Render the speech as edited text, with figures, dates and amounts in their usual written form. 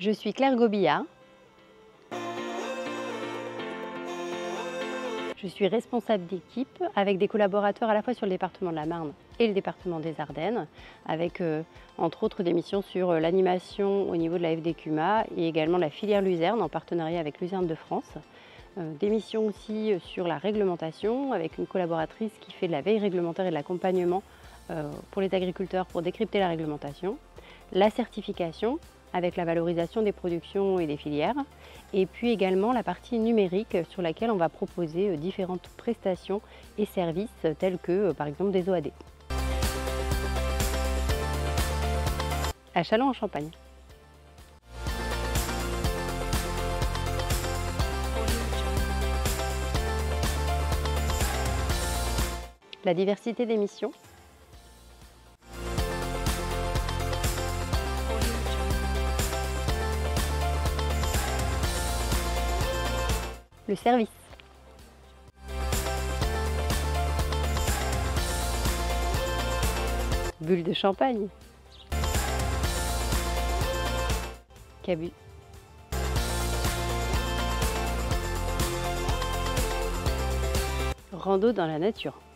Je suis Claire Gobillard. Je suis responsable d'équipe avec des collaborateurs à la fois sur le département de la Marne et le département des Ardennes, avec entre autres des missions sur l'animation au niveau de la FDQMA et également la filière Luzerne en partenariat avec Luzerne de France. Des missions aussi sur la réglementation avec une collaboratrice qui fait de la veille réglementaire et de l'accompagnement pour les agriculteurs pour décrypter la réglementation. La certification avec la valorisation des productions et des filières, et puis également la partie numérique sur laquelle on va proposer différentes prestations et services tels que par exemple des OAD. À Châlons-en-Champagne. La diversité des missions. Le service. Bulle de champagne. Cabu. Rando dans la nature.